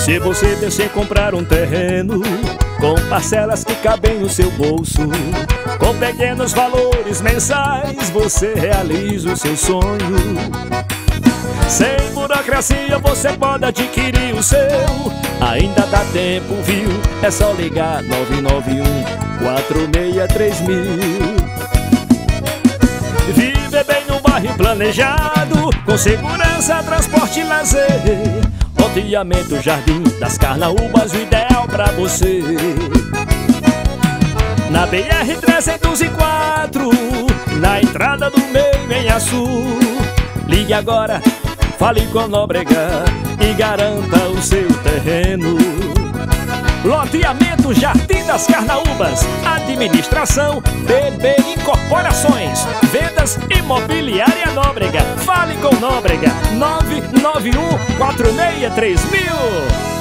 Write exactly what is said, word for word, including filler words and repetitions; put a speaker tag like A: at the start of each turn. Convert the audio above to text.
A: Se você pensa em comprar um terreno com parcelas que cabem no seu bolso, com pequenos valores mensais, você realiza o seu sonho. Sem burocracia você pode adquirir o seu. Ainda dá tempo, viu? É só ligar nove nove um, quatro seis três mil. Viver bem no bairro planejado, com segurança, transporte e lazer. Loteamento Jardim das Carnaúbas, o ideal pra você. Na B R trezentos e quatro, na entrada do meio em Açu. Ligue agora, fale com Nóbrega e garanta o seu terreno. Loteamento Jardim das Carnaúbas, administração B B Incorporações, vendas imobiliária Nóbrega. Fale com Nóbrega, nove nove um, quatro seis três mil.